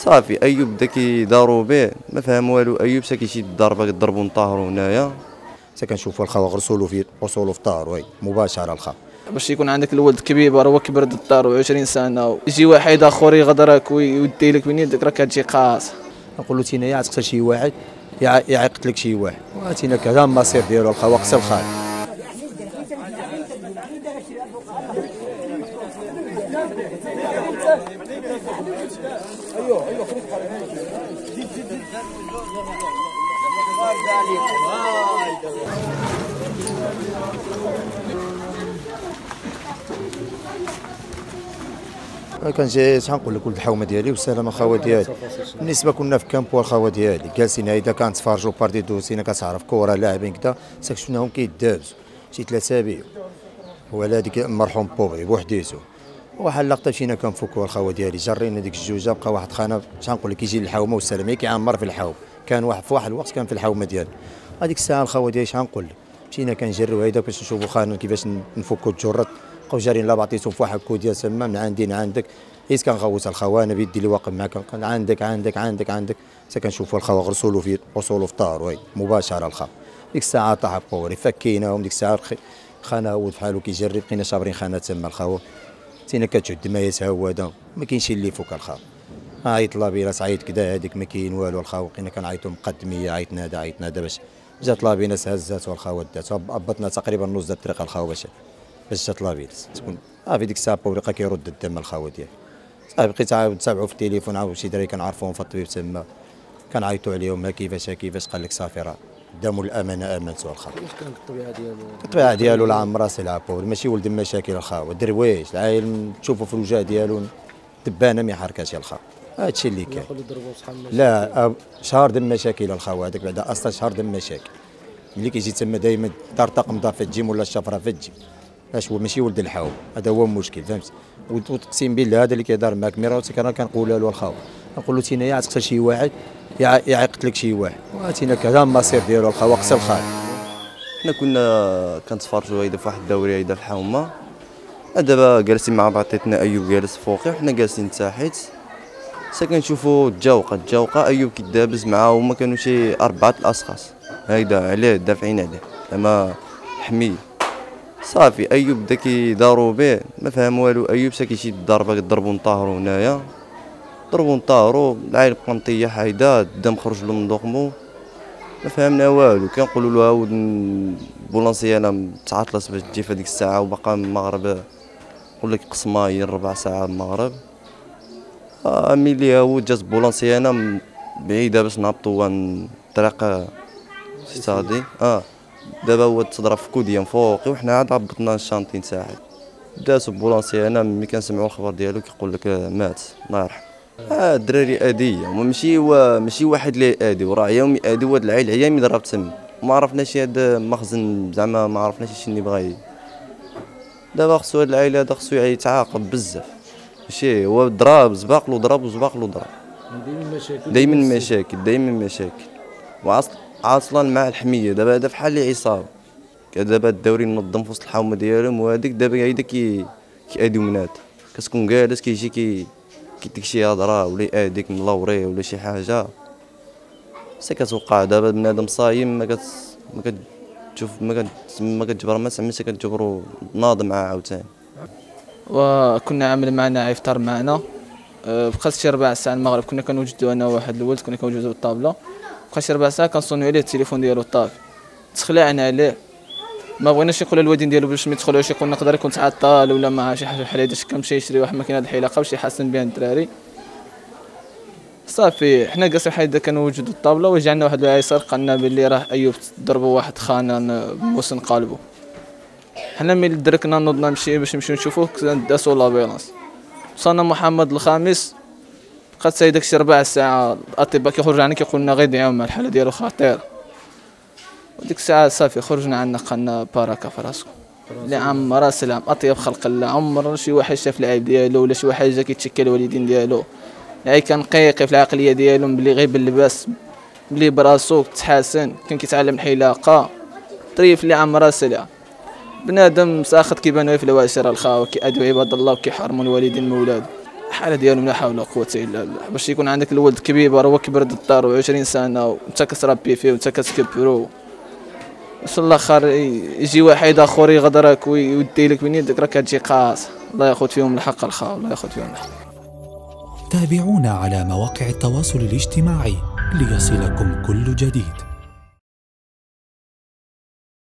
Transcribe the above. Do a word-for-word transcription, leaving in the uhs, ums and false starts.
صافي ايوب بدا كيداروا به ما فهم والو. ايوب سا كيشد الضربه كضربوا نطاهروا هنايا سا كنشوفوا الخاوه غرسولو في وصولو في الدار وي مباشره الخا باش يكون عندك الولد كبير هو كبر الدار عشرين سنه يجي واحد اخر يغدرك ويدي لك من يدك راه كتجي قاص. نقول له تينا يا تقتل شي واحد يا يقتلك شي واحد واتينا كذا المصير ديالو الخا قتل الخال. ايوه ايوه كان جاي شحال نقول لك ولد الحومه ديالي والسلامه الخاوه ديالي. بالنسبه كنا في كامبو الخاوه ديالي جالسين هيدا كنتفرجوا بارتي دوسينا كتعرف كره لاعبين كذا ساك شفناهم كيدابزوا شي ثلاث اسابيع ولا هذيك المرحوم بوغي بوحديتو واحد اللقطه مشينا كنفكوا الخاوه ديالي جرينا ديك الجوجه بقى واحد خانه شحال نقول لك كيجي للحومه والسلامه كيعمر في الحوم كان واحد في واحد الوقت كان في الحومه ديالي هذيك الساعه الخاوه ديالي شحال نقول لك مشينا كنجريو هيدا باش نشوفوا خانه كيفاش نفكوا الجرات بقاو جارين لا بعطيتهم في واحد الكوديه تما من عندي عندك حيت كنغوت الخاوه انا بيدي اللي واقف معاك عندك عندك عندك عندك حتى كنشوفوا الخاوه غرسولو في وصولو في الدار وي مباشره الخا. ديك الساعه طاح بوري فكيناهم ديك الساعه خانه هو بحالو كيجري بقينا شابرين خانه تما الخاوه تينا كتعد ما يتهودا ما كاينش اللي يفك الخاوه عيط لابيلاس عيط كدا هذيك ما كاين والو الخاوه بقينا كنعيطوا مقدميه عيط نادا عيط نادا باش جات لابيلاس هزات والخاوه دات هبطنا تقريبا نص الطريق الخاوه باش باش جات لابيلاس تكون صافي ديك الساعه بوري بقى كيرد الدم الخاوه ديالي صافي بقيت عاود نتابعوا في التليفون عاود شي دراري كنعرفوهم في الطبيب تما كنعيطوا عليهم ها كيفاش ها كيفاش قال لك صافي راه داموا الامانه امنتو الخا. كيفاش كانت الطبيعه ديالو؟ الطبيعه ديالو لا عمرها سلعه بوري ماشي ولد المشاكل الخاوه درويش العايل تشوفوا في الوجه ديالو دبانه ما يحركاش الخا هادشي اللي كاين. لا شهر دم مشاكل الخاوه هذاك بعدا اصلا شهر دم مشاكل ملي كيجي تما دائما دار طاقم دار فالجيم ولا الشفره فالجيم اش هو ماشي ولد الحاوم هذا هو المشكل فهمت. وتقسيم بالله هذا اللي كيدار معاك ميرا انا كنقولها له الخاوه نقول له تينا يا تقتل شي واحد يا يقتلك شي واحد واتينا كذا المصير ديالو الخاوه قتل الخال. حنا كنا كنتفرجوا هيدا في واحد الدوري هيدا في الحومه دابا جالسين مع بعضياتنا ايوب جالس فوقي وحنا جالسين تحت سا كنشوفوا الجوقه الجوقه ايوب كيدابز معاه هما كانوا شي اربعه الاشخاص هيدا عليه دافعين عليه زعما حميه صافي ايوب بدا كيداروا به ما فهم والو. ايوب سا كيشد الضربه كضربوا نطاهروا هنايا ضربوا نطاهروا العيل بقى مطيح هيدا الدم خرج له من ضخمو ما فهمنا والو. كنقولوا له عاود بولانسي انا تعطلت باش تجي في هذيك الساعه وبقى المغرب نقول لك قسماين ربع ساعه المغرب آه ملي عاود جات بولانسي انا بعيده باش نهبطوا الطريق سادي اه دابا هو تضرب في كوديان فوقي وحنا عاد هبطنا الشانطين تاعي دازو بولانسي انا ملي كنسمعوا الخبر ديالو كيقول لك مات الله يرحم. اه الدراري اديه ماشي هو ماشي واحد اللي ادي وراه يومي ادي وهاد العيل عيامي ضرب تما ما عرفناش هذا مخزن زعما ما عرفناش شنو بغا دابا خصو هاد العيل هذا خصو يتعاقب بزاف ماشي هو ضرب زباق له ضرب وزباق له ضرب دايما مشاكل دايما مشاكل دايما مشاكل وعصل عاصلا مع الحميه دابا هذا بحال اللي عصابه دابا الدوري منظم في وسط الحومه ديالهم وهذيك دابا هيدا كي كياديو منات كتكون جالس كيجي كي كيديك شي هضره ولا ياديك من لوري ولا شي حاجه سا كتوقع دابا بنادم صايم ما كت ما كتشوف ما كت ما كتجبر ما سميتها كتجبرو ناض معاه عاوتاني. وكنا عامل معنا يفطر معنا بقات شي ربع ساعه المغرب كنا كنوجدوا انا واحد الولد كنا كنوجدوا الطابله بقى شي ربع ساعه كنصونيو عليه التليفون ديالو طافي تخلعنا عليه ما بغيناش يقول الوالدين ديالو باش ما يدخلوش يقول نقدر يكون تعطل ولا مع شي حاجه بحال هيدا كنمشي يشري واحد الماكينه د الحلاقه باش يحسن بها الدراري صافي حنا جالسين حيدا كنوجدوا الطابله وجعنا واحد العيسر قالنا باللي راه ايوب ضربوا واحد خانه بموسن قلبه حنا ملي دركنا نوضنا نمشي باش نمشيو نشوفوه داسو لابيلانس وصلنا محمد الخامس بقات ساي داكشي ربع ساعه الاطباء كيخرجوا عنا كيقول لنا غير دعيو مع الحاله ديالو خطيره وديك الساعه صافي خرجنا عنا قالنا باركه في راسكم اللي عمر سلام اطيب خلق الله عمر شي واحد شاف العيب ديالو ولا شي واحد جا كيتشكى الوالدين ديالو يعني كان قيقي في العقليه ديالهم بلي غير باللباس بلي براسو تحسن كان كيتعلم الحلاقه طريف اللي عمر سلام بنادم ساخط كيبان في الواشره الخاوه كيأدوا عباد الله وكيحرموا الوالدين من ولادهم الحاله ديالهم لا حول ولا قوه الا بالله. باش يكون عندك الولد كبير هو كبر الدار وعشرين سنه وانت كتربي فيه وانت كتكبرو، في الاخر يجي واحد اخر يغدرك ويدي لك من يدك، راك كتجي قاص. الله ياخذ فيهم الحق الخاء، الله ياخذ فيهم الحق. تابعونا على مواقع التواصل الاجتماعي ليصلكم كل جديد.